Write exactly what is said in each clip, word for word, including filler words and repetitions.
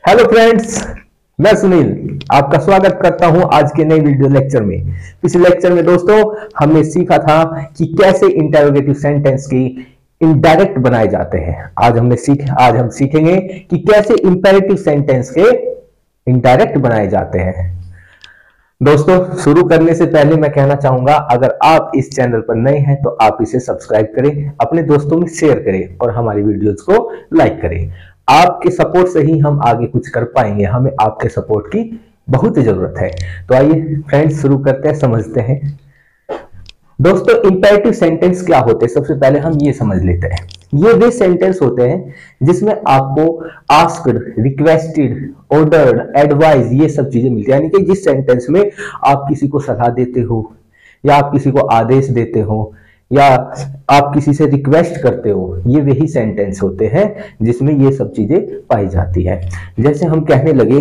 Hello friends, मैं सुनील आपका स्वागत करता हूं आज के नए वीडियो लेक्चर में। पिछले लेक्चर में दोस्तों हमने सीखा था कि कैसे इंटरोगेटिव सेंटेंस की इनडायरेक्ट बनाए जाते हैं। आज हमने सीख आज हम सीखेंगे कि कैसे इंपेरेटिव सेंटेंस के इनडायरेक्ट बनाए जाते हैं। दोस्तों शुरू करने से पहले मैं कहना चाहूंगा, अगर आप इस चैनल पर नए हैं तो आप इसे सब्सक्राइब करें, अपने दोस्तों में शेयर करें और हमारी वीडियोस को लाइक करें। आपके सपोर्ट से ही हम आगे कुछ कर पाएंगे, हमें आपके सपोर्ट की बहुत जरूरत है। तो आइए फ्रेंड्स शुरू करते हैं, समझते हैं। दोस्तों इंपेरेटिव सेंटेंस क्या होते हैं, सबसे पहले हम ये समझ लेते हैं। ये वे सेंटेंस होते हैं जिसमें आपको आस्क्ड, रिक्वेस्टेड, ऑर्डर्ड, एडवाइज ये सब चीजें मिलती है। यानी कि जिस सेंटेंस में आप किसी को सलाह देते हो या आप किसी को आदेश देते हो या आप किसी से रिक्वेस्ट करते हो, ये वही सेंटेंस होते हैं जिसमें ये सब चीजें पाई जाती है। जैसे हम कहने लगे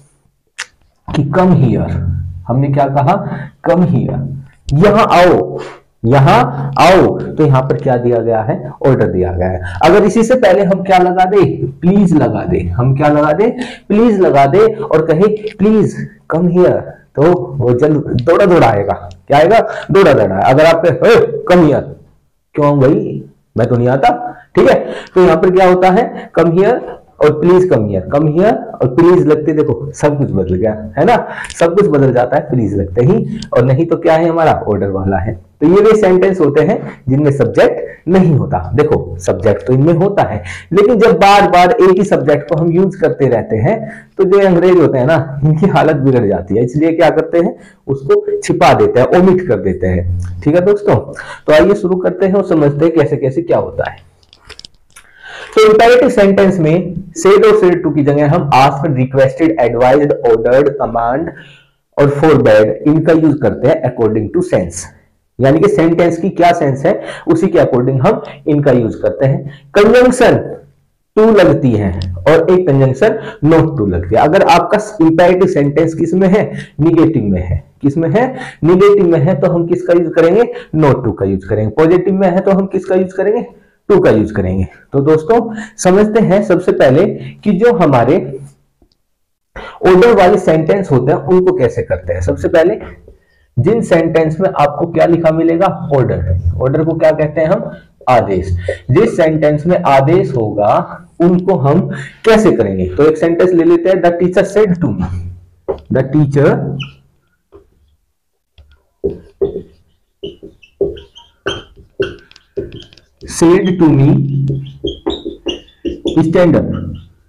कि कम हियर, हमने क्या कहा? कम हियर, यहां आओ, यहां आओ, तो यहां पर क्या दिया गया है? ऑर्डर दिया गया है। अगर इसी से पहले हम क्या लगा दे? प्लीज लगा दे। हम क्या लगा दे? प्लीज लगा दे और कहे प्लीज कम हियर, तो वो जल्द दौड़ा दौड़ा आएगा। क्या आएगा? दौड़ा दौड़ा। अगर आप कम हियर, क्यों भाई मैं तो नहीं आता, ठीक है। तो यहां पर क्या होता है? कम हियर और please come here, come here और प्लीज लगते, देखो सब कुछ बदल गया है ना, सब कुछ बदल जाता है प्लीज लगते ही। और नहीं तो क्या है हमारा? ऑर्डर वाला है। तो ये वे सेंटेंस होते हैं जिनमें सब्जेक्ट नहीं होता। देखो सब्जेक्ट तो इनमें होता है, लेकिन जब बार बार एक ही सब्जेक्ट को हम यूज करते रहते हैं तो जो अंग्रेज होते हैं ना, इनकी हालत बिगड़ जाती है। इसलिए क्या करते हैं? उसको छिपा देते हैं, ओमिट कर देते हैं। ठीक है दोस्तों, तो आइए शुरू करते हैं और समझते हैं कैसे कैसे क्या होता है। तो इंपेरेटिव सेंटेंस में सेड और सेड टू की जगह हम asked, requested, advised, ordered, command और फोरबैड इनका यूज करते हैं अकॉर्डिंग टू सेंस। यानी कि सेंटेंस की क्या सेंस है उसी के अकॉर्डिंग हम इनका यूज करते हैं। कंजंक्शन टू लगती है और एक कंजंक्शन नॉट टू लगती है। अगर आपका इंपेरेटिव सेंटेंस किस में है? निगेटिव में है। किस में है? निगेटिव में है, तो हम किसका यूज करेंगे? नॉट टू का यूज करेंगे। पॉजिटिव में है तो हम किसका यूज करेंगे? टू का यूज करेंगे। तो दोस्तों समझते हैं सबसे पहले कि जो हमारे ऑर्डर वाले सेंटेंस होते हैं उनको कैसे करते हैं। सबसे पहले जिन सेंटेंस में आपको क्या लिखा मिलेगा? ऑर्डर। ऑर्डर को क्या कहते हैं हम? आदेश। जिस सेंटेंस में आदेश होगा उनको हम कैसे करेंगे? तो एक सेंटेंस ले लेते हैं, the teacher said to me. द टीचर said to me stand up।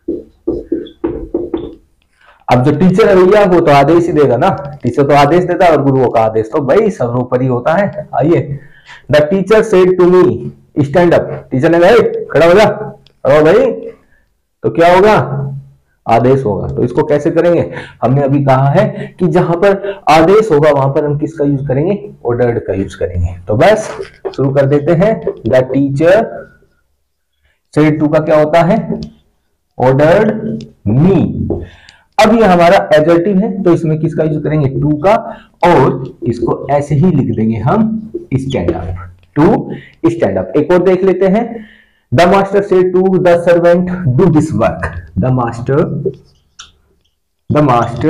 अब जो टीचर है भैया वो तो आदेश ही देगा ना, टीचर तो आदेश देता है और गुरुओं का आदेश तो भाई सर्वोपरि होता है। आइए, the teacher said to me stand up. Teacher ने कहा खड़ा हो जा, खड़ा हो भाई, तो क्या होगा? आदेश होगा। तो इसको कैसे करेंगे? हमने अभी कहा है कि जहां पर आदेश होगा वहां पर हम किसका यूज करेंगे? ऑर्डर्ड का यूज करेंगे। तो बस शुरू कर देते हैं। द टीचर सेड टू का क्या होता है? Ordered me. अब ये हमारा एडजेक्टिव है तो इसमें किसका यूज करेंगे? टू का, और इसको ऐसे ही लिख देंगे हम stand up. To stand up. एक और देख लेते हैं। The master said to the servant, do this work. The master, the master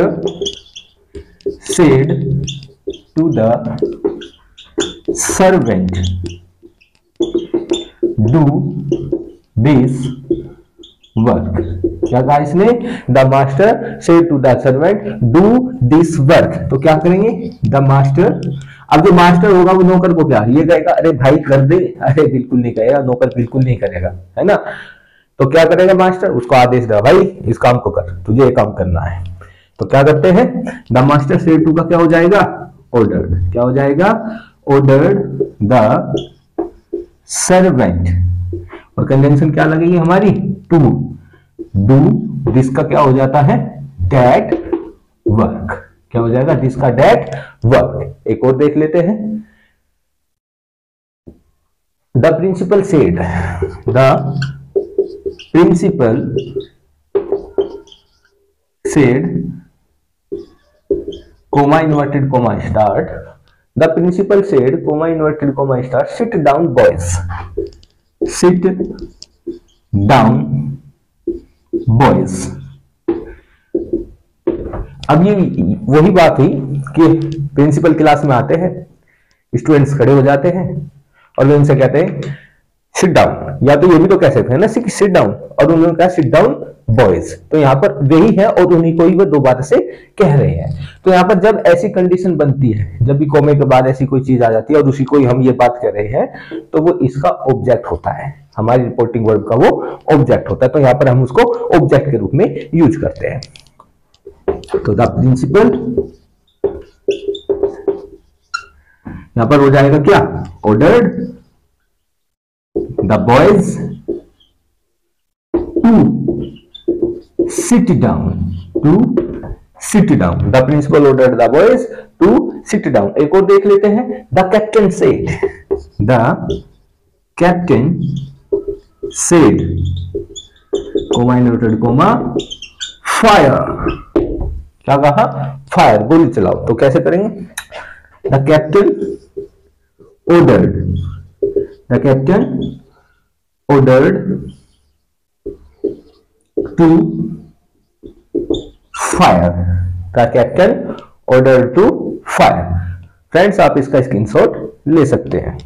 said to the servant, do this work. क्या कहा इसने? The master said to the servant, do this work. तो क्या करेंगे? The master, अब जो master होगा वो नौकर को क्या ये कहेगा? अरे भाई कर दे। अरे बिल्कुल नहीं कहेगा, नौकर बिल्कुल नहीं करेगा, है ना। तो क्या करेगा मास्टर? उसको आदेश देगा, भाई इस काम को कर, तुझे ये काम करना है। तो क्या करते हैं? द मास्टर सेड टू का क्या हो जाएगा? ऑर्डर्ड। क्या हो जाएगा? Ordered the servant. और कंजंक्शन क्या लगेगी हमारी? टू। डू दिस का क्या हो जाता है? That work. क्या हो जाएगा? दिस का दैट वर्क। एक और देख लेते हैं। The principal said, the principal said, comma inverted comma start, the principal said, comma inverted comma start, sit down boys, sit down boys. अब ये वही बात हुई कि प्रिंसिपल क्लास में आते हैं, स्टूडेंट्स खड़े हो जाते हैं और वे उनसे कहते हैं सिट डाउन, या तो ये भी तो कह सकते हैं ना सिट डाउन, और उन्होंने कहा सिट डाउन बॉयज, तो यहाँ पर वही है और उन्हीं को ही वो दोबारा से कह रहे हैं। तो यहाँ पर जब ऐसी कंडीशन बनती है, जब भी कॉमे के बाद ऐसी कोई चीज आ जाती है और उसी को ही हम ये बात कर रहे हैं, तो वो इसका ऑब्जेक्ट होता है, हमारी रिपोर्टिंग वर्ब का वो ऑब्जेक्ट होता है। तो यहाँ पर हम उसको ऑब्जेक्ट के रूप में यूज करते हैं। तो द प्रिंसिपल यहां पर हो जाएगा क्या, ordered the boys to sit down, to sit down, the principal ordered the boys to sit down. एक और देख लेते हैं, the captain said, the captain said comma inverted comma fire, क्या कहा, फायर, गोली चलाओ। तो कैसे करेंगे, the captain ordered, the captain ordered to fire, the captain ordered to fire. Friends आप इसका स्क्रीनशॉट ले सकते हैं।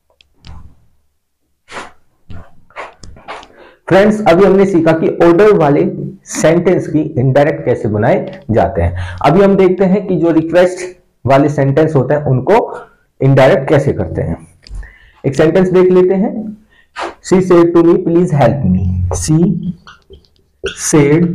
फ्रेंड्स अभी हमने सीखा कि ऑर्डर वाले सेंटेंस की इनडायरेक्ट कैसे बनाए जाते हैं। अभी हम देखते हैं कि जो रिक्वेस्ट वाले सेंटेंस होते हैं उनको इनडायरेक्ट कैसे करते हैं। एक सेंटेंस देख लेते हैं, she said to me please help me, she said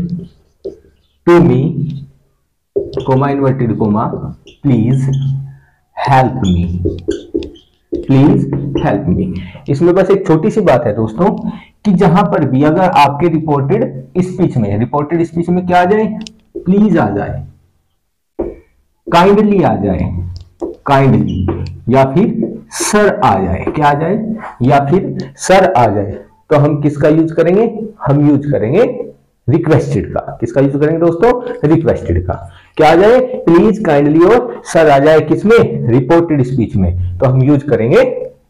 to me comma inverted comma please help me, please help me. इसमें बस एक छोटी सी बात है दोस्तों कि जहां पर भी अगर आपके रिपोर्टेड स्पीच में, रिपोर्टेड स्पीच में क्या आ जाए, प्लीज आ जाए, काइंडली आ जाए, काइंडली, या फिर सर आ जाए, क्या आ जाए, या फिर सर आ जाए, तो हम किसका यूज करेंगे, हम यूज करेंगे रिक्वेस्टेड का। किसका यूज करेंगे दोस्तों, रिक्वेस्टेड का। क्या आ जाए, प्लीज, काइंडली और सर आ जाए किसमें, रिपोर्टेड स्पीच में, तो हम यूज करेंगे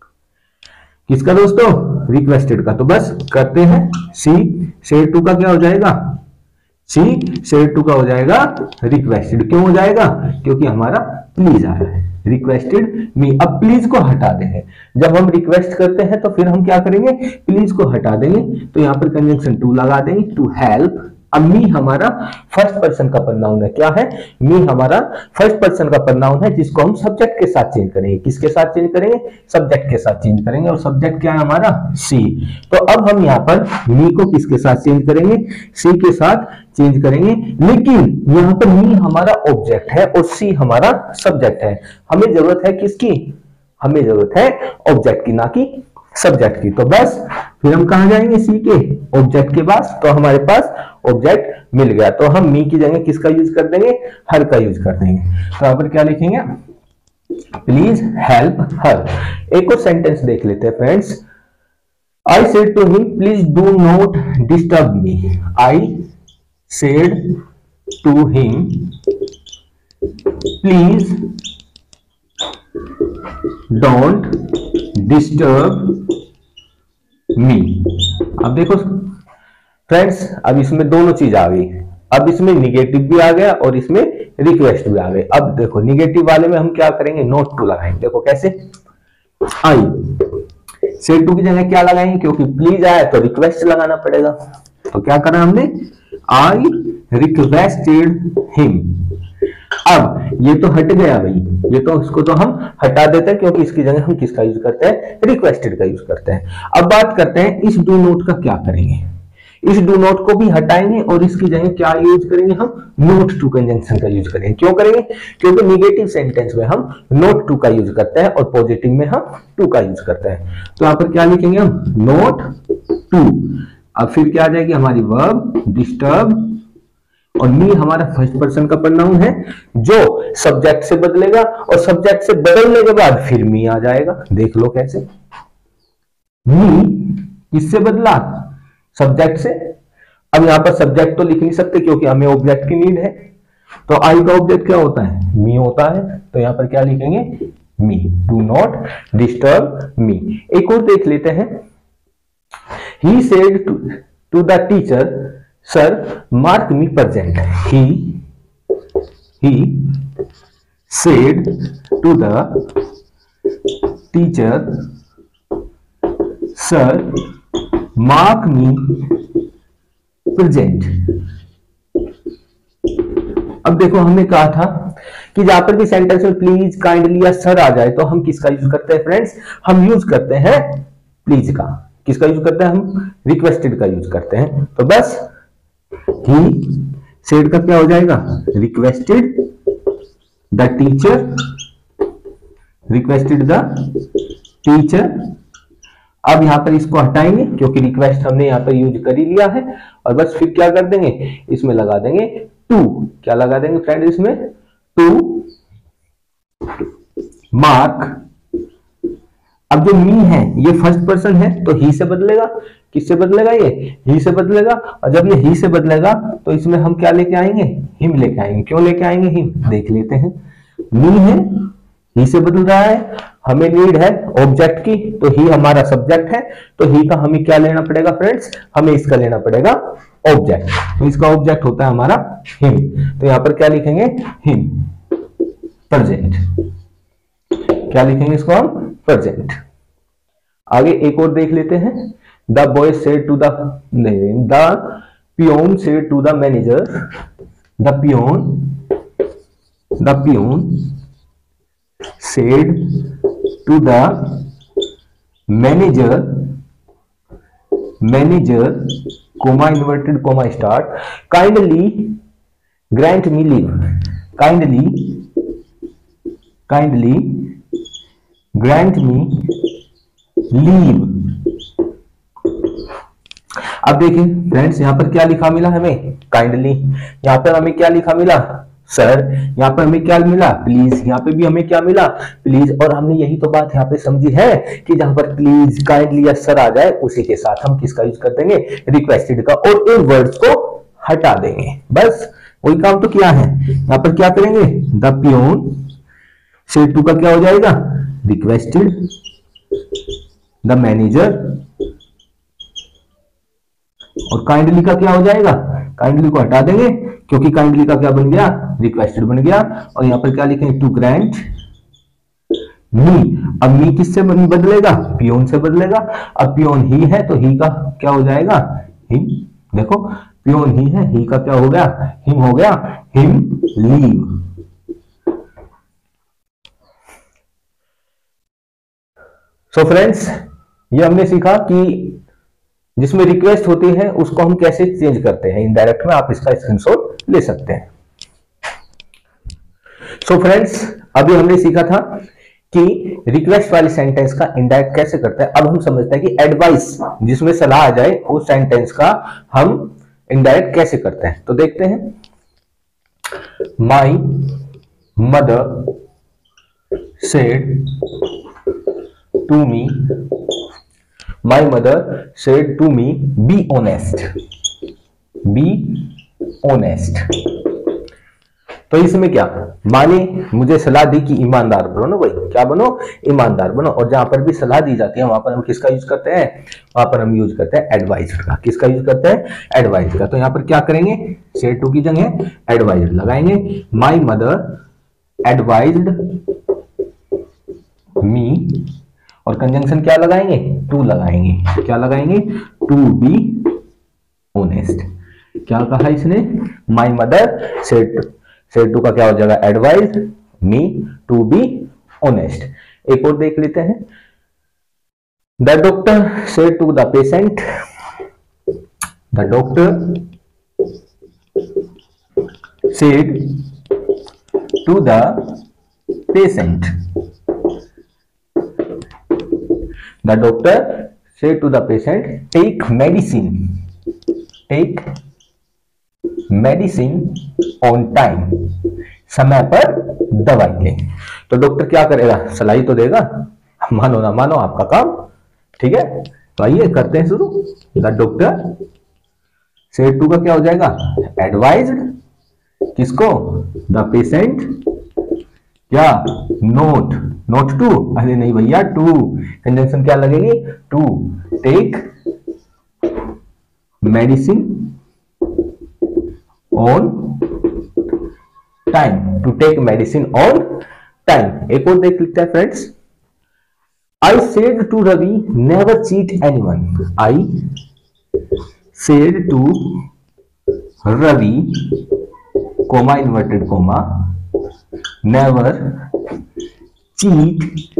किसका दोस्तों, रिक्वेस्टेड का। तो बस करते हैं, सी सेड टू का क्या हो जाएगा, सी सेड टू का हो जाएगा रिक्वेस्टेड। क्यों हो जाएगा, क्योंकि हमारा प्लीज आया है, रिक्वेस्टेड मी। अब प्लीज को हटा देंगे, जब हम रिक्वेस्ट करते हैं तो फिर हम क्या करेंगे, प्लीज को हटा देंगे, तो यहां पर कंजंक्शन टू लगा देंगे, टू हेल्प। अब मी हमारा फर्स्ट पर्सन का प्रोनाउन है, क्या है, मी हमारा फर्स्ट पर्सन का प्रोनाउन है, जिसको हम सब्जेक्ट के साथ चेंज करेंगे। किसके साथ चेंज करेंगे, सब्जेक्ट के साथ चेंज करेंगे, और सब्जेक्ट क्या है हमारा, सी। तो अब हम यहाँ पर मी को किसके साथ चेंज करेंगे, सी के साथ चेंज करेंगे, लेकिन यहाँ पर मी हमारा ऑब्जेक्ट है और सी हमारा सब्जेक्ट है। हमें जरूरत है किसकी, हमें जरूरत है ऑब्जेक्ट की, ना कि सब्जेक्ट की। तो बस फिर हम कहां जाएंगे, सी के ऑब्जेक्ट के पास, तो हमारे पास ऑब्जेक्ट मिल गया। तो हम मी की जगह किसका यूज कर देंगे, हर का यूज कर देंगे। तो यहां पर क्या लिखेंगे, प्लीज हेल्प हर। एक और सेंटेंस देख लेते हैं friends, I said to him please do not disturb me, I said to him please don't disturb me. अब देखो फ्रेंड्स, अब इसमें दोनों चीज आ गई, अब इसमें निगेटिव भी आ गया और इसमें रिक्वेस्ट भी आ गई। अब देखो निगेटिव वाले में हम क्या करेंगे, नोट टू लगाएंगे। देखो कैसे, आई सेड टू की जगह क्या लगाएंगे, क्योंकि प्लीज आया तो रिक्वेस्ट लगाना पड़ेगा। तो क्या करा हमने, आई रिक्वेस्टेड हिम। अब ये तो हट गया भाई, ये तो इसको तो हम हटा देते हैं, क्योंकि इसकी जगह हम किसका यूज करते हैं, रिक्वेस्टेड का यूज करते हैं। अब बात करते हैं इस डू नोट का क्या करेंगे, इस डू नोट को भी हटाएंगे और इसकी जगह क्या यूज करेंगे, हम नोट टू कंजंक्शन का यूज करेंगे। क्यों करेंगे, क्योंकि निगेटिव सेंटेंस में हम नोट टू का यूज करते हैं और पॉजिटिव में हम टू का यूज करते हैं। तो यहां पर क्या लिखेंगे हम, नोट टू। अब फिर क्या आ जाएगी हमारी वर्ब डिस्टर्ब, और मी हमारा फर्स्ट पर्सन का प्रोनाउन है जो सब्जेक्ट से बदलेगा, और सब्जेक्ट से बदलने के बाद फिर मी आ जाएगा। देख लो कैसे, मी किससे बदला, सब्जेक्ट से। अब यहां पर सब्जेक्ट तो लिख नहीं सकते क्योंकि हमें ऑब्जेक्ट की नीड है, तो आई का ऑब्जेक्ट क्या होता है, मी होता है। तो यहां पर क्या लिखेंगे, me, do not disturb me. एक और देख लेते हैं, he said to the teacher sir mark me present, he he said to the teacher, sir, mark me present. अब देखो हमने कहा था कि जहां पर भी सेंटेंस में प्लीज, काइंडली या सर आ जाए तो हम किसका यूज करते हैं फ्रेंड्स? हम यूज करते हैं प्लीज का। किसका यूज करते हैं? हम रिक्वेस्टेड का यूज करते हैं। तो बस ही सेड का क्या हो जाएगा? Requested the teacher, requested the teacher. अब यहां पर इसको हटाएंगे क्योंकि रिक्वेस्ट हमने यहां पर यूज कर ही लिया है, और बस फिर क्या कर देंगे? इसमें लगा देंगे टू। क्या लगा देंगे फ्रेंड इसमें? To mark. अब जो मी है ये फर्स्ट पर्सन है तो ही से बदलेगा। किससे बदलेगा? ये ही से बदलेगा। और जब ये ही से बदलेगा तो इसमें हम क्या लेके आएंगे? हिम लेके आएंगे। क्यों लेके आएंगे हिम? देख लेते हैं। मी है, ही से बदल रहा है, हमें नीड है ऑब्जेक्ट की, तो ही हमारा सब्जेक्ट है, तो ही का हमें क्या लेना पड़ेगा फ्रेंड्स? हमें इसका लेना पड़ेगा ऑब्जेक्ट। तो इसका ऑब्जेक्ट होता है हमारा हिम। तो यहां पर क्या लिखेंगे? Him present. क्या लिखेंगे इसको हम? प्रेजेंट। आगे एक और देख लेते हैं। The boy said to the the peon said to the manager, the peon the peon said to the manager, manager, comma inverted comma start, kindly grant me leave, kindly, kindly grant me leave. अब देखिए friends यहां पर क्या लिखा मिला हमें? Kindly. यहां पर हमें क्या लिखा मिला? सर। यहाँ पर हमें क्या मिला? प्लीज। यहाँ पे भी हमें क्या मिला? प्लीज। और हमने यही तो बात यहाँ पे समझी है कि जहां पर प्लीज, काइंडली या सर आ जाए उसी के साथ हम किसका यूज कर देंगे? रिक्वेस्टेड का, और इन वर्ड्स को हटा देंगे। बस वही काम तो किया है। यहाँ पर क्या करेंगे? द पियोन सेड टू का क्या हो जाएगा? रिक्वेस्टेड द मैनेजर, और काइंडली का क्या हो जाएगा? काइंडली को हटा देंगे क्योंकि काइंडली का क्या बन गया? रिक्वेस्टेड बन गया। और यहां पर क्या लिखेंगे? To grant me. अब मी किससे बदलेगा? पियोन से बदलेगा। अब पियोन ही है तो ही का क्या हो जाएगा? हिम। देखो पियोन ही है, ही का क्या हो गया? हिम हो गया। Him leave. सो फ्रेंड्स ये हमने सीखा कि जिसमें रिक्वेस्ट होती है उसको हम कैसे चेंज करते हैं इनडायरेक्ट में। आप इसका स्क्रीनशॉट ले सकते हैं। सो so फ्रेंड्स अभी हमने सीखा था कि रिक्वेस्ट वाले सेंटेंस का इनडायरेक्ट कैसे करते हैं। अब हम समझते हैं कि एडवाइस, जिसमें सलाह आ जाए, उस सेंटेंस का हम इनडायरेक्ट कैसे करते हैं। तो देखते हैं। My mother said to me, My mother said to me, be honest, be honest. तो इसमें क्या? माँ ने मुझे सलाह दी कि ईमानदार बनो ना भाई। क्या बनो? ईमानदार बनो। और जहां पर भी सलाह दी जाती है वहां पर हम किसका यूज करते हैं? वहां पर हम यूज करते हैं एडवाइज्ड का। किसका यूज करते हैं? एडवाइज्ड का। तो यहां पर क्या करेंगे? सेड टू की जगह एडवाइज्ड लगाएंगे। माई मदर एडवाइज्ड मी, और कंजंक्शन क्या लगाएंगे? टू लगाएंगे। क्या लगाएंगे? To be honest. क्या कहा इसने? My mother said said to का क्या हो जाएगा? Advise me to be honest. एक और देख लेते हैं। The doctor said to the patient, the doctor said to the patient, the doctor said to the patient, take medicine, take medicine on time, समय पर दवाई लें। तो डॉक्टर क्या करेगा? सलाह तो देगा, मानो ना मानो आपका काम। ठीक है, तो आइए करते हैं शुरू। द डॉक्टर सेड टू का क्या हो जाएगा? एडवाइज्ड किसको? The patient. क्या? नोट, नोट टू, अरे नहीं भैया टू, कंजंक्शन क्या लगेगी? To take medicine on time. To take medicine on time. एक और देख लेते हैं friends. I said to Ravi never cheat anyone. I said to Ravi comma inverted comma never cheat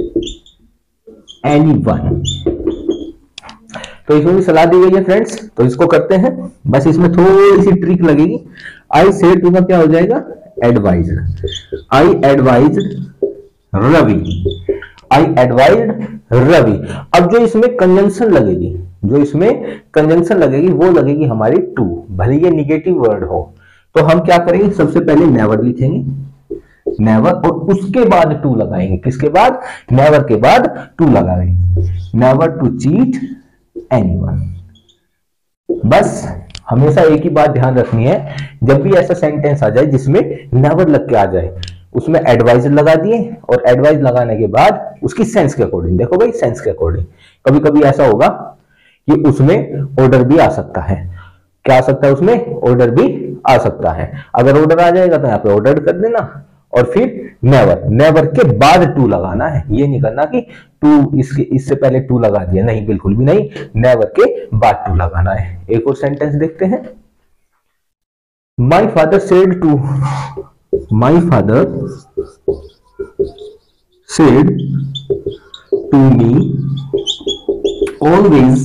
anyone. तो इसमें भी सलाह दी गई है फ्रेंड्स, तो इसको करते हैं। बस इसमें थोड़ी सी ट्रिक लगेगी। आई सेड टू का क्या हो जाएगा, advised. I advised Ravi, I advised Ravi. अब जो इसमें कंजंक्शन लगेगी, जो इसमें कंजंक्शन लगेगी वो लगेगी हमारी टू, भले ये निगेटिव वर्ड हो। तो हम क्या करेंगे, सबसे पहले नेवर लिखेंगे, नेवर, और उसके बाद टू लगाएंगे। किसके बाद, नेवर के बाद टू लगाएंगे। Never to cheat anyone. बस हमेशा एक ही बात ध्यान रखनी है, जब भी ऐसा सेंटेंस आ जाए जिसमें नेवर लग के आ जाए, उसमें एडवाइज लगा दिए, और एडवाइज लगाने के बाद उसकी सेंस के अकॉर्डिंग, देखो भाई सेंस के अकॉर्डिंग, कभी कभी ऐसा होगा कि उसमें ऑर्डर भी आ सकता है। क्या आ सकता है, उसमें ऑर्डर भी आ सकता है। अगर ऑर्डर आ जाएगा तो यहाँ पे ऑर्डर कर देना, और फिर नेवर, नेवर के बाद टू लगाना है। ये नहीं करना कि टू इसके इससे पहले टू लगा दिया, नहीं, बिल्कुल भी नहीं, नेवर के बाद टू लगाना है। एक और सेंटेंस देखते हैं। My father said to, my father said to me always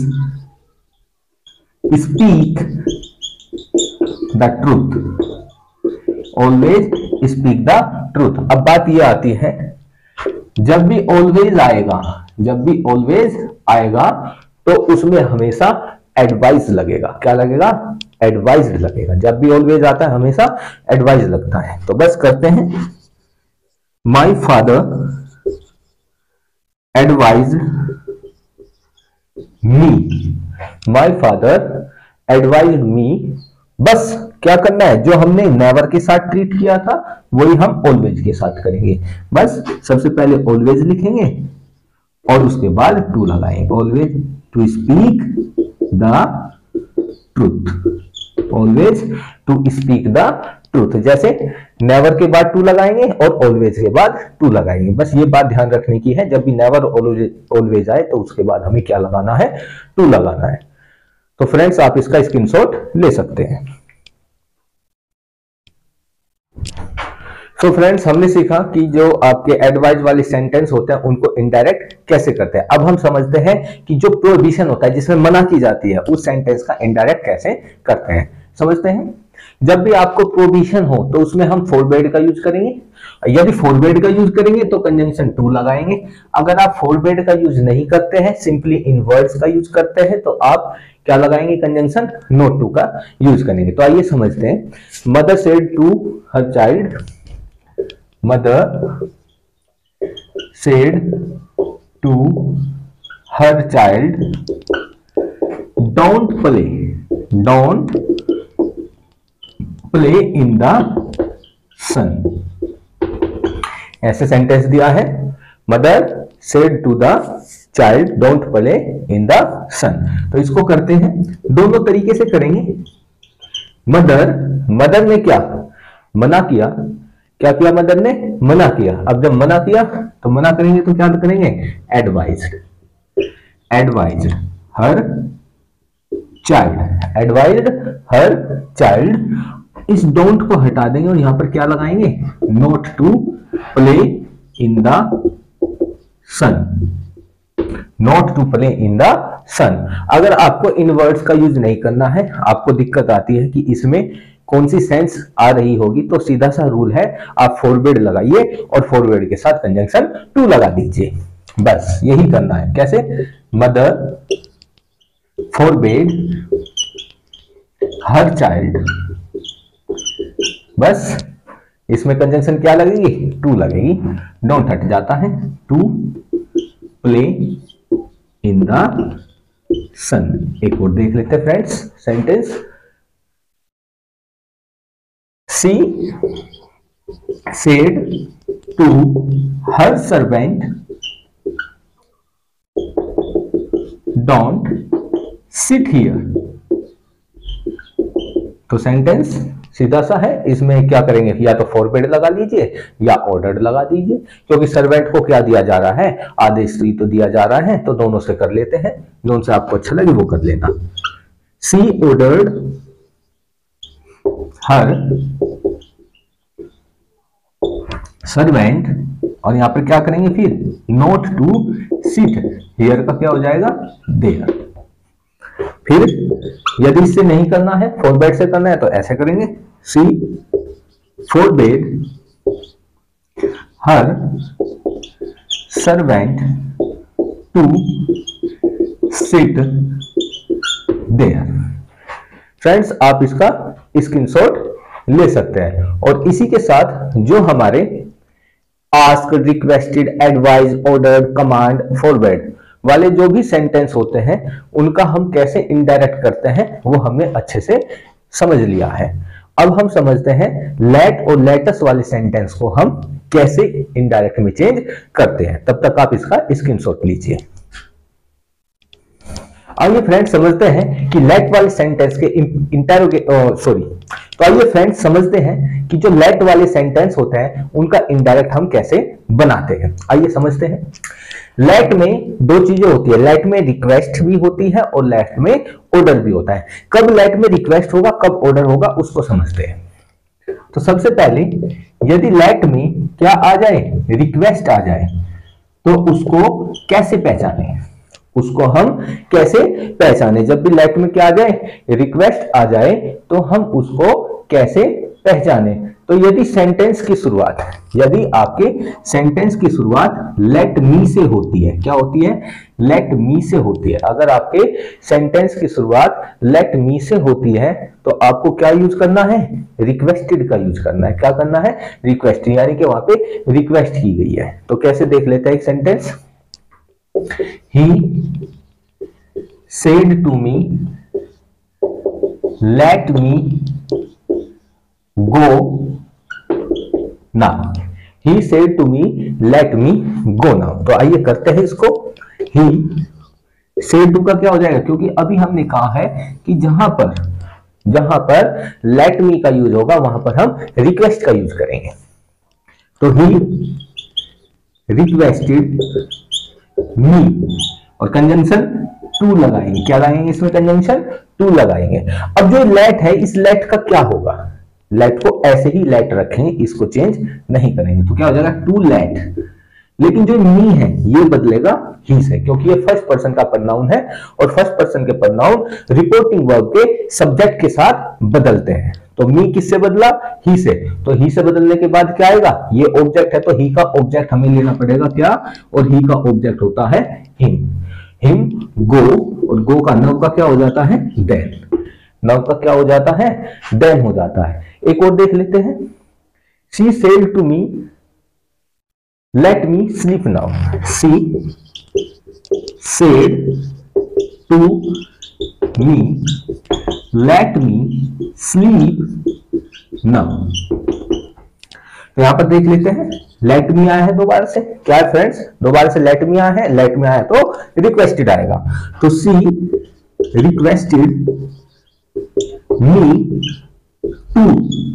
speak the truth, always speak the truth. अब बात ये आती है, जब भी ऑलवेज आएगा, जब भी ऑलवेज आएगा तो उसमें हमेशा एडवाइस लगेगा। क्या लगेगा, एडवाइस लगेगा। जब भी ऑलवेज आता है हमेशा एडवाइस लगता है। तो बस करते हैं, my father advised me, my father advised me. बस क्या करना है, जो हमने नेवर के साथ ट्रीट किया था वही हम ऑलवेज के साथ करेंगे। बस सबसे पहले ऑलवेज लिखेंगे और उसके बाद टू लगाएंगे। Always to speak the truth, always to speak the truth. जैसे नेवर के बाद टू लगाएंगे और ऑलवेज के बाद टू लगाएंगे। बस ये बात ध्यान रखने की है, जब भी नेवर ऑलवेज आए तो उसके बाद हमें क्या लगाना है, टू लगाना है। तो फ्रेंड्स आप इसका स्क्रीनशॉट ले सकते हैं। तो फ्रेंड्स हमने सीखा कि जो आपके एडवाइज वाले सेंटेंस होते हैं उनको इनडायरेक्ट कैसे करते हैं। अब हम समझते हैं कि जो प्रोहिबिशन होता है, जिसमें मना की जाती है, उस सेंटेंस का इनडायरेक्ट कैसे करते हैं। समझते हैं, जब भी आपको प्रोहिबिशन हो तो उसमें हम फोरबेड का यूज करेंगे। यदि फोरबेड का यूज करेंगे तो कंजंक्शन टू लगाएंगे। अगर आप फोरबेड का यूज नहीं करते हैं, सिंपली इन वर्ड्स का यूज करते हैं, तो आप क्या लगाएंगे, कंजंक्शन नोट टू का यूज करेंगे। तो आइए समझते हैं। Mother said to her child, mother said to her child, don't play, don't play in the sun. ऐसे सेंटेंस दिया है, mother said to the child don't play in the sun. तो इसको करते हैं, दोनों तरीके से करेंगे। मदर, मदर ने क्या मना किया, क्या किया मदर ने, मना किया। अब जब मना किया तो मना करेंगे तो क्या करेंगे, advised, advised her child, advised her child. इस डोंट को हटा देंगे और यहां पर क्या लगाएंगे, not to play in the sun, not to play in the sun. अगर आपको इन वर्ड्स का यूज नहीं करना है, आपको दिक्कत आती है कि इसमें कौन सी सेंस आ रही होगी, तो सीधा सा रूल है, आप फोरबेड लगाइए और फोरबेड के साथ कंजंक्शन टू लगा दीजिए। बस यही करना है। कैसे, मदर फोरबेड हर चाइल्ड, बस इसमें कंजंक्शन क्या लगेगी, टू लगेगी, डोंट हट जाता है, to play in the sun. एक और देख लेते हैं friends sentence. She said to her servant don't sit here. तो सेंटेंस, सीधा सा है, इसमें क्या करेंगे, या तो फॉरवर्ड लगा लीजिए या ऑर्डर्ड लगा दीजिए, क्योंकि सर्वेंट को क्या दिया जा रहा है, आदेश ही तो दिया जा रहा है, तो दोनों से कर लेते हैं, दोनों से आपको अच्छा लगे वो कर लेना। सी ऑर्डर्ड हर सर्वेंट, और यहां पर क्या करेंगे फिर, नोट टू सिट हियर का क्या हो जाएगा, देयर। फिर यदि इससे नहीं करना है, फॉरवर्ड से करना है, तो ऐसे करेंगे, she forward her servant to sit there. Friends, आप इसका स्क्रीनशॉट ले सकते हैं। और इसी के साथ जो हमारे ask, requested, advise, order, command, forward वाले जो भी सेंटेंस होते हैं उनका हम कैसे इनडायरेक्ट करते हैं वो हमने अच्छे से समझ लिया है। अब हम समझते हैं लेट और लेटस वाले सेंटेंस को हम कैसे इनडायरेक्ट में चेंज करते हैं। तब तक आप इसका स्क्रीनशॉट लीजिए। आइए फ्रेंड्स समझते हैं कि लेट वाले सेंटेंस के इंटरोगे सॉरी तो आइए फ्रेंड्स समझते हैं कि जो लेट वाले सेंटेंस होते हैं उनका इनडायरेक्ट हम कैसे बनाते हैं। आइए समझते हैं। लेट में दो चीजें होती है, लेट में रिक्वेस्ट भी होती है और लेट में ऑर्डर भी होता है। कब लेट में रिक्वेस्ट होगा, कब ऑर्डर होगा, उसको समझते हैं। तो सबसे पहले यदि लेट में क्या आ जाए, रिक्वेस्ट आ जाए, तो उसको कैसे पहचाने, उसको हम कैसे पहचाने। जब भी लेट में क्या आ जाए, रिक्वेस्ट आ जाए, तो हम उसको कैसे पहचाने। तो यदि सेंटेंस की शुरुआत, यदि आपके सेंटेंस की शुरुआत लेट मी से होती है, क्या होती है, लेट मी से होती है। अगर आपके सेंटेंस की शुरुआत लेट मी से होती है तो आपको क्या यूज करना है, रिक्वेस्टेड का यूज करना है। क्या करना है, रिक्वेस्ट, यानी कि वहां पे रिक्वेस्ट की गई है। तो कैसे देख लेते हैं एक sentence, He said to me, let me go now. He said to me, let me go now. तो आइए करते हैं इसको। He said to का क्या हो जाएगा, क्योंकि अभी हमने कहा है कि जहां पर जहां पर let me का यूज होगा वहां पर हम रिक्वेस्ट का यूज करेंगे। तो he requested मी और कंजंक्शन टू लगाएंगे। क्या लगाएंगे इसमें, कंजंक्शन टू लगाएंगे। अब जो लेट है, इस लेट का क्या होगा, लेट को ऐसे ही लेट रखेंगे, इसको चेंज नहीं करेंगे। तो क्या हो जाएगा, टू लेट। लेकिन जो मी है ये बदलेगा ही से, क्योंकि ये फर्स्ट पर्सन का प्रोनाउन है और फर्स्ट पर्सन के प्रोनाउन रिपोर्टिंग वर्ब के सब्जेक्ट के साथ बदलते हैं। तो मी किससे बदला, ही से। तो ही से बदलने के बाद क्या आएगा, ये ऑब्जेक्ट है तो ही का ऑब्जेक्ट हमें लेना पड़ेगा क्या, और ही का ऑब्जेक्ट होता है हिम। हिम गो, और गो का नव का क्या हो जाता है, देन। नव का क्या हो जाता है, देन हो जाता है। एक और देख लेते हैं। She said to me let me sleep now. She said to me let me sleep now. तो यहां पर देख लेते हैं, लेट मी आया है दोबारा से, क्या है फ्रेंड्स, दोबारा से लेट मी आया है, लेट मी आया तो रिक्वेस्टेड आएगा। तो she requested me to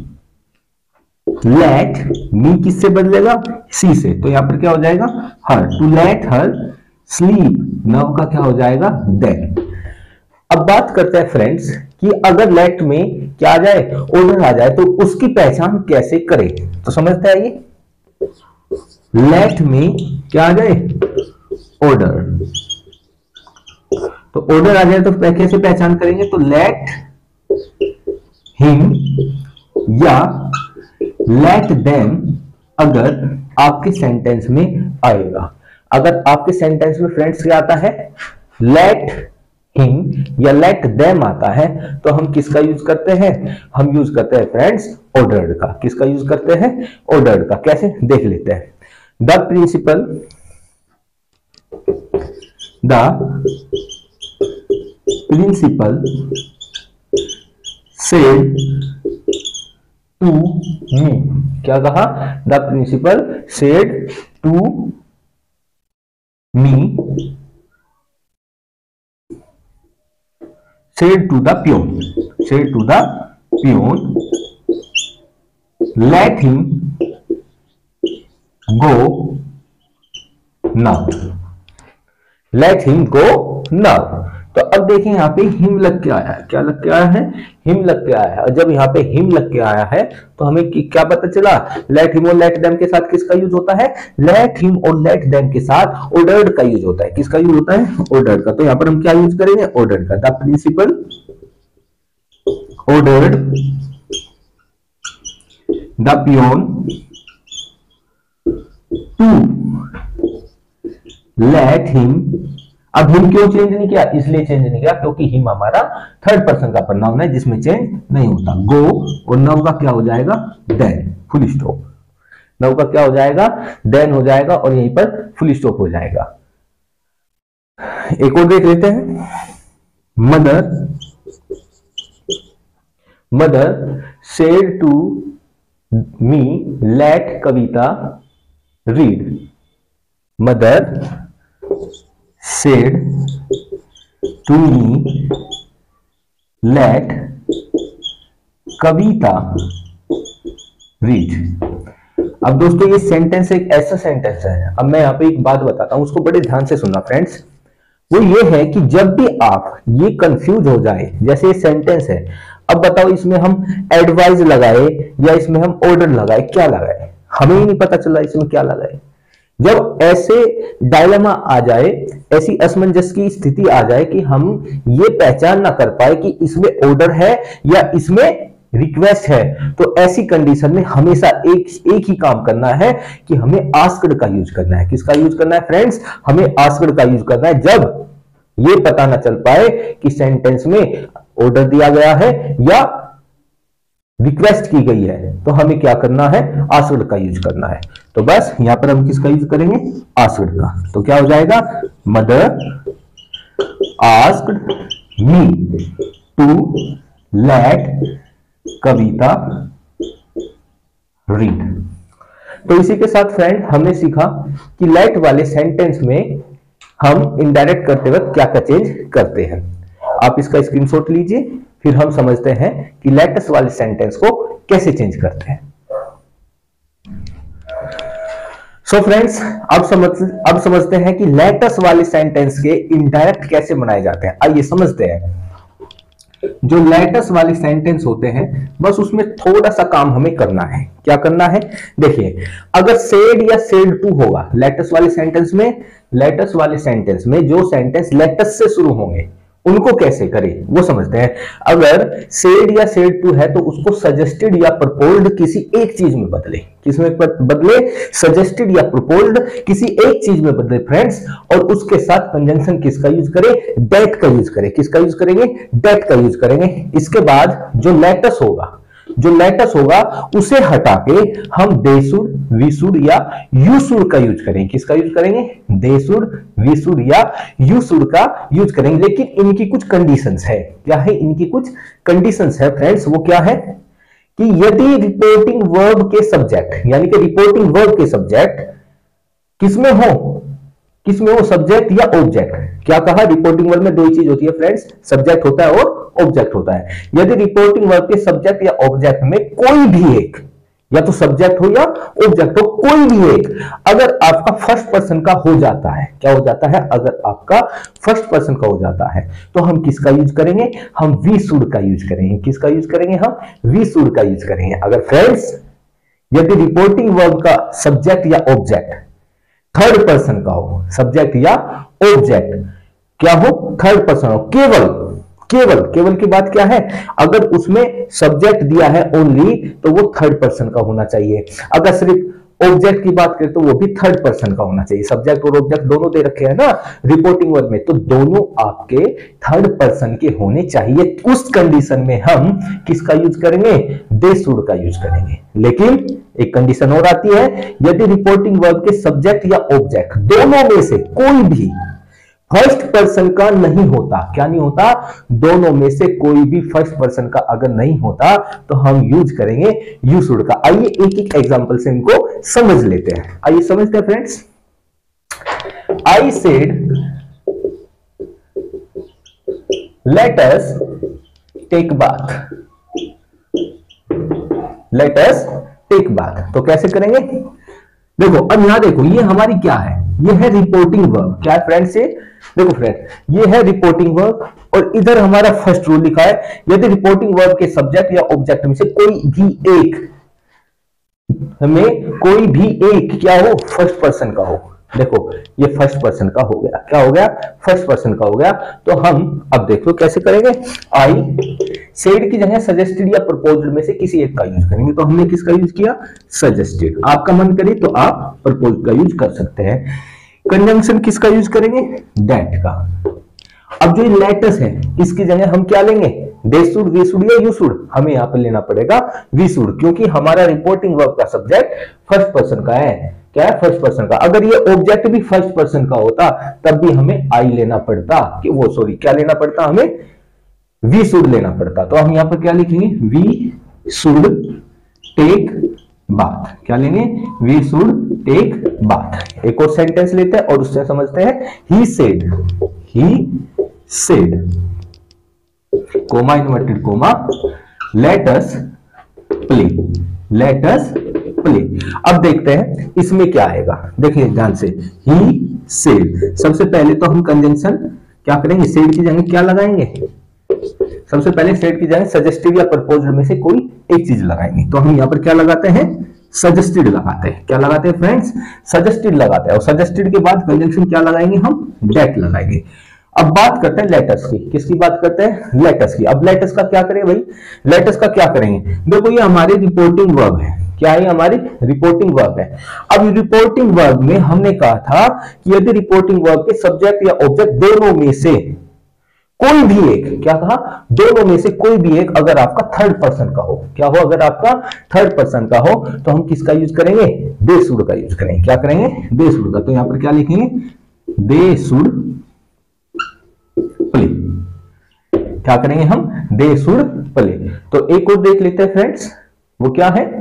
let me किससे बदलेगा, सी से। तो यहां पर क्या हो जाएगा, her, to let her sleep. Now का क्या हो जाएगा, देन। अब बात करते हैं फ्रेंड्स कि अगर लेट में क्या आ जाए, ऑर्डर आ जाए, तो उसकी पहचान कैसे करें। तो समझते हैं ये, लेट में क्या आ जाए, ऑर्डर। तो ऑर्डर आ जाए तो कैसे पहचान करेंगे, तो लेट हिम या लेट देम अगर आपके सेंटेंस में आएगा। अगर आपके सेंटेंस में फ्रेंड्स क्या आता है, लेट हिम या लेट देम आता है, तो हम किसका यूज करते हैं, हम यूज करते हैं फ्रेंड्स ऑर्डर्ड का। किसका यूज करते हैं, ऑर्डर्ड का। कैसे देख लेते हैं। The principal the principal said to me. क्या कहा, the principal said to me said to the peon, said to the peon let him go now, let him go now. तो अब देखें यहां पे हिम लग के आया है, क्या लग के आया है, हिम लग के आया है। और जब यहाँ पे हिम लग के आया है तो हमें क्या पता चला, लेट हिम और लेट देम के साथ किसका यूज होता है, लेट हिम और लेट देम के साथ ऑर्डर्ड का यूज होता है। किसका यूज होता है, ऑर्डर्ड का। तो यहां पर हम क्या यूज करेंगे, ऑर्डर्ड का। The principal ordered the peon to let him. अब हिम क्यों चेंज नहीं किया, इसलिए चेंज नहीं किया क्योंकि हिम हमारा थर्ड पर्सन का प्रोनाउन है जिसमें चेंज नहीं होता। गो और नाउ का क्या हो जाएगा, देन, फुल स्टॉप। नाउ का क्या हो जाएगा, देन हो जाएगा और यहीं पर फुल स्टॉप हो जाएगा। एक और देख लेते हैं। Mother mother said to me let Kavita read. मदर said to me let Kavita read। अब दोस्तों ये सेंटेंस एक ऐसा सेंटेंस है, अब मैं यहां पे एक बात बताता हूं, उसको बड़े ध्यान से सुनना फ्रेंड्स। वो ये है कि जब भी आप ये कंफ्यूज हो जाए, जैसे ये सेंटेंस है, अब बताओ इसमें हम एडवाइज लगाए या इसमें हम ऑर्डर लगाए, क्या लगाए, हमें ही नहीं पता चला इसमें क्या लगाए। जब ऐसे डायलेमा आ जाए, ऐसी असमंजस की स्थिति आ जाए कि हम ये पहचान ना कर पाए कि इसमें ऑर्डर है या इसमें रिक्वेस्ट है, तो ऐसी कंडीशन में हमेशा एक एक ही काम करना है कि हमें आस्क्ड का यूज करना है। किसका यूज करना है फ्रेंड्स, हमें आस्क्ड का यूज करना है। जब ये पता ना चल पाए कि सेंटेंस में ऑर्डर दिया गया है या रिक्वेस्ट की गई है, तो हमें क्या करना है, आस्क्ड का यूज करना है। तो बस यहां पर हम किसका यूज करेंगे, आस्क्ड का। तो क्या हो जाएगा, mother asked me to let Kavita read. तो इसी के साथ फ्रेंड हमने सीखा कि लेट वाले सेंटेंस में हम इनडायरेक्ट करते वक्त क्या क्या चेंज करते हैं। आप इसका स्क्रीनशॉट लीजिए, फिर हम समझते हैं कि लेटस वाले सेंटेंस को कैसे चेंज करते हैं। सो so फ्रेंड्स, अब समझ अब समझते हैं कि लेटस वाले सेंटेंस के इनडायरेक्ट कैसे बनाए जाते हैं। आइए समझते हैं। जो लेटस वाले सेंटेंस होते हैं, बस उसमें थोड़ा सा काम हमें करना है। क्या करना है, देखिए, अगर सेड या सेड टू होगा लेटस वाले सेंटेंस में, लेटस वाले सेंटेंस में जो सेंटेंस लेटस से शुरू होंगे उनको कैसे करें वो समझते हैं। अगर सेड या सेड टू है तो उसको सजेस्टेड या प्रपोज्ड किसी एक चीज में बदले। किसमें बदले, सजेस्टेड या प्रपोज्ड किसी एक चीज में बदले फ्रेंड्स। और उसके साथ कंजंक्शन किसका यूज करें, डेट का यूज करें। किसका यूज करेंगे, डेट का यूज करेंगे। इसके बाद जो लेटस होगा, जो लेटस होगा उसे हटा के हम दे शुड, वी शुड या यू शुड का यूज करेंगे। किसका यूज करेंगे, दे शुड, वी शुड या यू शुड का यूज करेंगे। लेकिन इनकी कुछ कंडीशंस है। क्या है, इनकी कुछ कंडीशंस है फ्रेंड्स। वो क्या है कि यदि रिपोर्टिंग वर्ब के सब्जेक्ट, यानी कि रिपोर्टिंग वर्ब के सब्जेक्ट किसमें हो, किसमें हो, सब्जेक्ट या ऑब्जेक्ट। क्या कहा, रिपोर्टिंग वर्ब में दो ही चीज होती है फ्रेंड्स, सब्जेक्ट होता है और ऑब्जेक्ट होता है। यदि रिपोर्टिंग वर्ब के सब्जेक्ट या ऑब्जेक्ट में कोई भी एक, या तो सब्जेक्ट हो या ऑब्जेक्ट हो, कोई भी एक अगर आपका फर्स्ट पर्सन का हो जाता है, क्या हो जाता है, अगर आपका फर्स्ट पर्सन का हो जाता है, तो हम किसका यूज करेंगे, हम वी शुड का यूज करेंगे। किसका यूज करेंगे, हम वी शुड का यूज करेंगे। अगर फ्रेंड्स यदि रिपोर्टिंग वर्ब का सब्जेक्ट या ऑब्जेक्ट थर्ड पर्सन का हो, सब्जेक्ट या ऑब्जेक्ट क्या हो, थर्ड पर्सन हो, केवल केवल केवल की बात क्या है, अगर उसमें सब्जेक्ट दिया है ओनली तो वो थर्ड पर्सन का होना चाहिए। अगर सिर्फ ऑब्जेक्ट की बात करें तो वो भी थर्ड पर्सन का होना चाहिए। सब्जेक्ट और ऑब्जेक्ट दोनों दे रखे हैं ना रिपोर्टिंग वर्ब में, तो दोनों आपके थर्ड पर्सन के होने चाहिए। उस कंडीशन में हम किसका यूज करेंगे, दे शुड का यूज करेंगे। लेकिन एक कंडीशन और आती है, यदि रिपोर्टिंग वर्ब के सब्जेक्ट या ऑब्जेक्ट दोनों में से कोई भी फर्स्ट पर्सन का नहीं होता, क्या नहीं होता, दोनों में से कोई भी फर्स्ट पर्सन का अगर नहीं होता तो हम यूज करेंगे यू शुड का। आइए एक एक एग्जांपल से इनको समझ लेते हैं। आइए समझते हैं friends. I said let us take bath, let us take bath. तो कैसे करेंगे देखो, अब यहां देखो ये हमारी क्या है, ये है रिपोर्टिंग वर्ब। क्या है फ्रेंड्स, ये देखो फ्रेंड ये है रिपोर्टिंग वर्ब और इधर हमारा फर्स्ट रूल लिखा है, यदि रिपोर्टिंग वर्ब के सब्जेक्ट या ऑब्जेक्ट में से कोई भी एक हमें कोई भी एक क्या हो, फर्स्ट पर्सन का हो। देखो ये फर्स्ट पर्सन का हो गया, क्या हो गया, फर्स्ट पर्सन का हो गया। तो हम अब देखो कैसे करेंगे, आई सेड की जगह सजेस्टेड या प्रपोज्ड में से किसी एक का यूज करेंगे। तो हमने किसका यूज किया, सजेस्टेड। आपका मन करे तो आप प्रपोज्ड का यूज कर सकते हैं। कंजंक्शन किसका यूज करेंगे, दैट का। अब जो लेटस है इसकी जगह हम क्या लेंगे, दे शुड, वी शुड या यू शुड। हमें यहां पर लेना पड़ेगा वी शुड, क्योंकि हमारा रिपोर्टिंग वर्ब का सब्जेक्ट फर्स्ट पर्सन का है। क्या है, फर्स्ट पर्सन का। अगर ये ऑब्जेक्ट भी फर्स्ट पर्सन का होता तब भी हमें आई लेना पड़ता, कि वो सॉरी क्या लेना पड़ता, हमें वी शुड लेना पड़ता। तो हम यहां पर क्या लिखेंगे, वी शुड टेक बाथ। क्या लेंगे, वी शुड टेक बाथ। एक और सेंटेंस लेते हैं और उससे समझते हैं, he said, he said comma inverted comma let us play, let us play. अब देखते हैं इसमें क्या आएगा, देखिए ध्यान से, ही सेड। सबसे पहले तो हम कंजंक्शन क्या करेंगे, सेड की जगह क्या लगाएंगे, सबसे पहले सेड की जगह सजेस्टिव या प्रपोज्ड में से कोई एक चीज लगाएंगे। तो हम यहां पर क्या लगाते हैं, सजेस्टेड लगाते हैं। क्या लगाते हैं फ्रेंड्स, सजेस्टेड लगाते हैं। और सजेस्टेड के बाद कंजंक्शन क्या लगाएंगे, हम दैट लगाएंगे। अब बात करते हैं लेटस की, किसकी बात करते हैं, लेटस की। अब लेटस का क्या करें भाई, लेटस का क्या करेंगे, देखो ये हमारी रिपोर्टिंग वर्ब है। क्या है, हमारी रिपोर्टिंग वर्ब है। अब रिपोर्टिंग वर्ब में हमने कहा था कि यदि रिपोर्टिंग वर्ब के सब्जेक्ट या ऑब्जेक्ट दोनों में से कोई भी एक, क्या कहा, दोनों में से कोई भी एक अगर आपका थर्ड पर्सन का हो, क्या हो, अगर आपका थर्ड पर्सन का हो, तो हम किसका यूज करेंगे, दे शुड का यूज करेंगे। क्या करेंगे, दे शुड का। तो यहां पर क्या लिखेंगे, दे शुड प्ले। क्या करेंगे हम, दे शुड प्ले। तो एक और देख लेते हैं फ्रेंड्स, वो क्या है,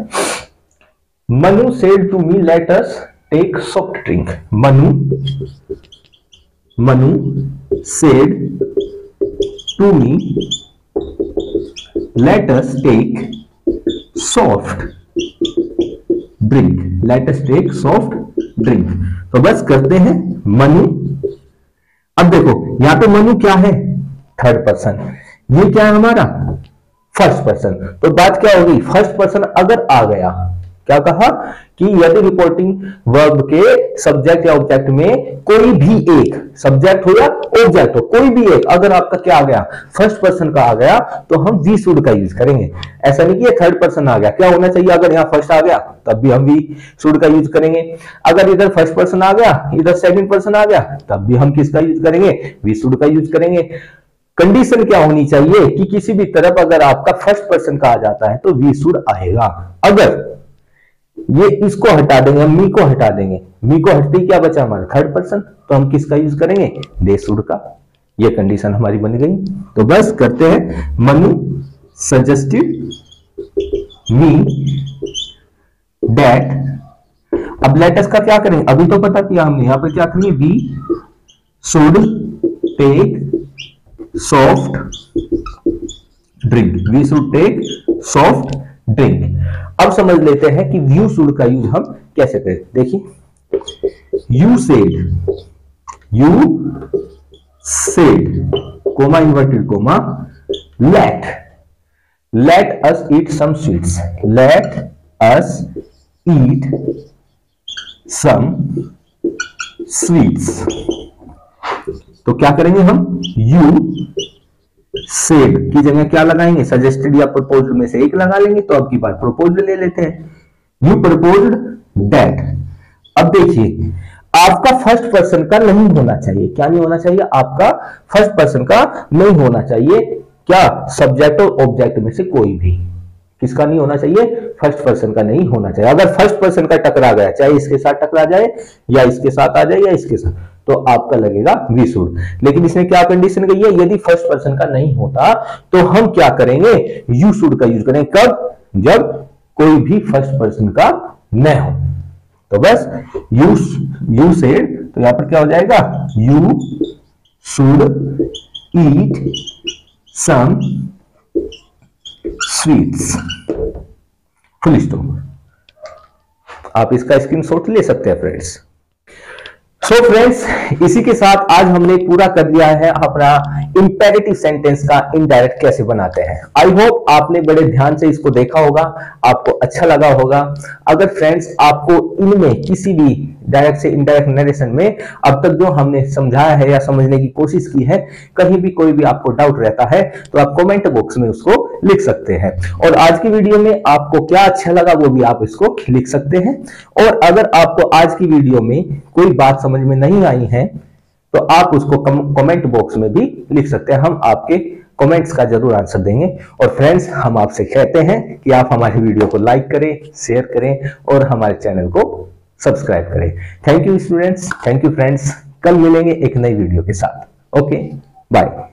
Manu said to me let us take soft drink. Manu Manu said to me let us take soft drink, let us take soft drink. तो बस करते हैं मनु। अब देखो यहां पे मनु क्या है, थर्ड पर्सन, ये क्या है हमारा फर्स्ट पर्सन। तो बात क्या होगी, फर्स्ट पर्सन अगर आ गया, क्या कहा कि यदि रिपोर्टिंग वर्ब के सब्जेक्ट या ऑब्जेक्ट में कोई भी एक, सब्जेक्ट हो या ऑब्जेक्ट हो, कोई भी एक अगर आपका क्या आ गया, फर्स्ट पर्सन का आ गया, तो हम वी शुड का यूज करेंगे। ऐसा नहीं कि ये थर्ड पर्सन आ गया, क्या होना चाहिए, अगर यहां फर्स्ट आ गया तब भी हम वी शुड का यूज करेंगे। अगर इधर फर्स्ट पर्सन आ गया, इधर सेकंड पर्सन आ गया, तब भी हम किसका यूज करेंगे, वी शुड का यूज करेंगे। कंडीशन क्या होनी चाहिए कि किसी भी तरफ अगर आपका फर्स्ट पर्सन का आ जाता है तो वी शुड आएगा। अगर ये इसको हटा देंगे, हम मी को हटा देंगे, मी को हटते ही क्या बचा हमारा थर्ड पर्सन, तो हम किसका यूज करेंगे, दे शुड का। ये कंडीशन हमारी बन गई। तो बस करते हैं, मनु सजेस्टेड मी दैट। अब लेटस का क्या करेंगे, अभी तो पता किया हमने, यहां पर क्या करेंगे, we should take soft drink, we should take soft drink. अब समझ लेते हैं कि यू शुड का यूज हम कैसे करें। देखिए, you said, you said comma inverted comma let, let us eat some sweets, let us eat some sweets. तो क्या करेंगे हम, यू सेड की जगह क्या लगाएंगे, सजेस्टेड या प्रपोज्ड में से एक लगा लेंगे। तो अब की बात प्रपोज्ड ले लेते हैं, यू प्रपोज्ड दैट। अब देखिए, आपका फर्स्ट पर्सन का नहीं होना चाहिए, क्या नहीं होना चाहिए, आपका फर्स्ट पर्सन का नहीं होना चाहिए। क्या, सब्जेक्ट और ऑब्जेक्ट में से कोई भी, किसका नहीं होना चाहिए, फर्स्ट पर्सन का नहीं होना चाहिए। अगर फर्स्ट पर्सन का टकरा गया, चाहे इसके साथ टकरा जाए या इसके साथ आ जाए या इसके साथ, तो आपका लगेगा वी शुड। लेकिन इसने क्या कंडीशन कही है, यदि फर्स्ट पर्सन का नहीं होता तो हम क्या करेंगे, यू शुड का यूज करेंगे। कब, जब कोई भी फर्स्ट पर्सन का न हो। तो बस यू यू सेड, तो यहां पर क्या हो जाएगा, you should eat some sweets, full stop. आप इसका स्क्रीनशॉट ले सकते हैं फ्रेंड्स। सो so फ्रेंड्स, इसी के साथ आज हमने पूरा कर दिया है अपना इंपेरेटिव सेंटेंस का इनडायरेक्ट कैसे बनाते हैं। आई होप आपने बड़े ध्यान से इसको देखा होगा, आपको अच्छा लगा होगा। अगर फ्रेंड्स आपको इनमें किसी भी डायरेक्ट से इनडायरेक्ट नरेशन में अब तक जो हमने समझाया है या समझने की कोशिश की है, कहीं भी कोई भी आपको डाउट रहता है तो आप कमेंट बॉक्स में उसको लिख सकते हैं। और आज की वीडियो में आपको क्या अच्छा लगा वो भी आप इसको लिख सकते हैं। और अगर आपको आज की वीडियो में कोई बात समझ में नहीं आई है तो आप उसको कमेंट बॉक्स में भी लिख सकते हैं, हम आपके कमेंट्स का जरूर आंसर देंगे। और फ्रेंड्स, हम आपसे कहते हैं कि आप हमारी वीडियो को लाइक करें, शेयर करें और हमारे चैनल को सब्सक्राइब करें। Thank you students, thank you friends. कल मिलेंगे एक नई वीडियो के साथ। Okay, bye.